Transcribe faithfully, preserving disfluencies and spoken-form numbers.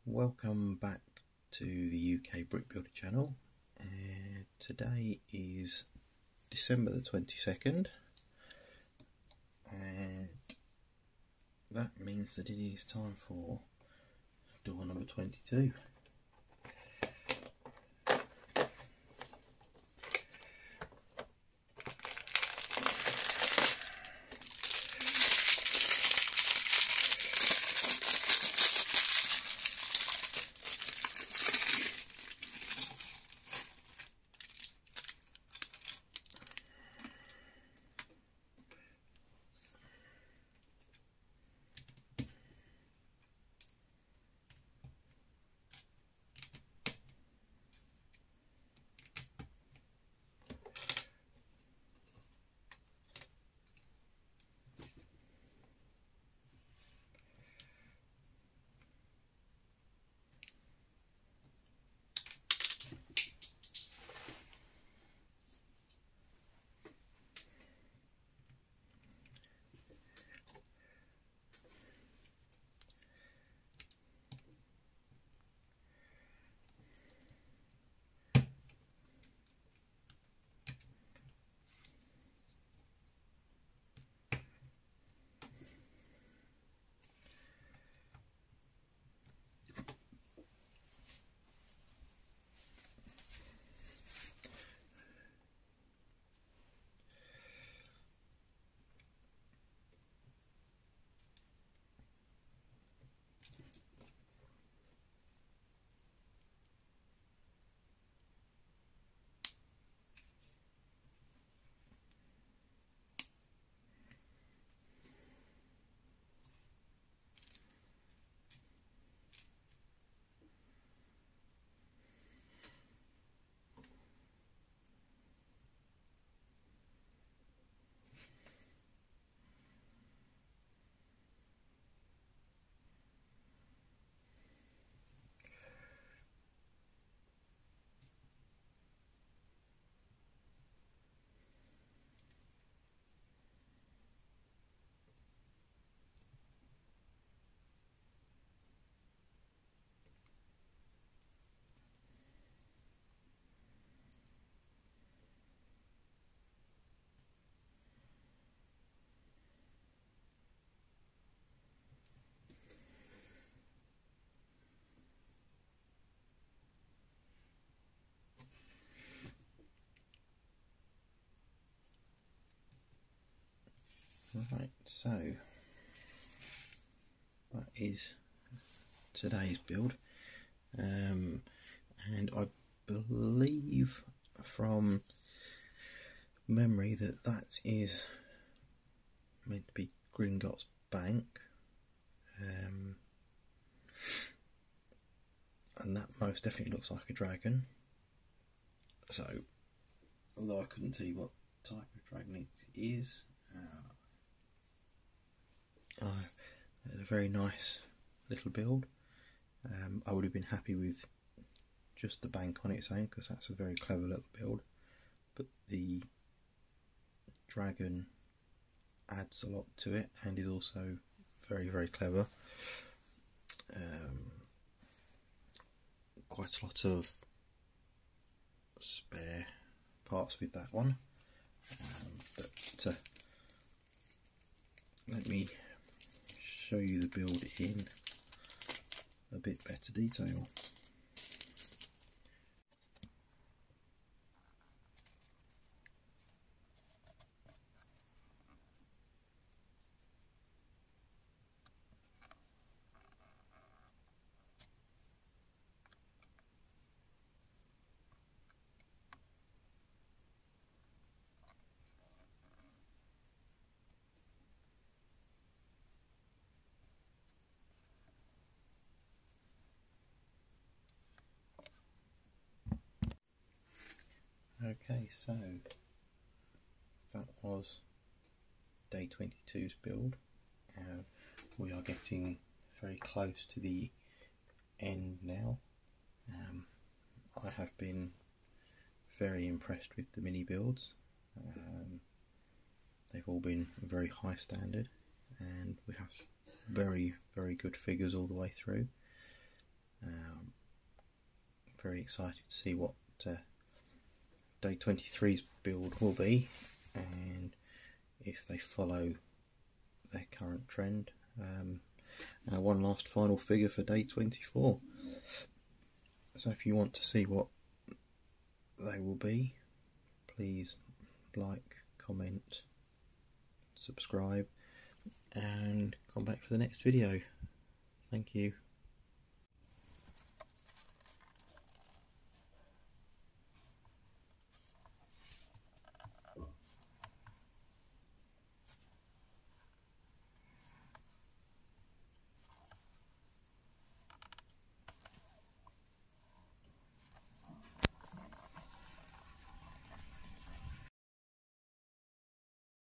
Welcome back to the U K Brick Builder channel. Uh, today is December the twenty-second, and that means that it is time for door number twenty-two. Right, so that is today's build, um, and I believe from memory that that is meant to be Gringotts Bank, um, and that most definitely looks like a dragon. So, although I couldn't tell you what type of dragon it is, uh, Uh, it's a very nice little build. Um, I would have been happy with just the bank on its own because that's a very clever little build, but the dragon adds a lot to it and is also very very clever. Um, quite a lot of spare parts with that one, um, but uh, let me show you the build in a bit better detail. Okay, so that was day twenty-two's build. Uh, we are getting very close to the end now. Um, I have been very impressed with the mini builds. Um, they've all been very high standard, and we have very very good figures all the way through. Um, very excited to see what uh, day twenty-three's build will be, and if they follow their current trend. Um, uh, one last final figure for day twenty-four. So if you want to see what they will be, please like, comment, subscribe, and come back for the next video. Thank you.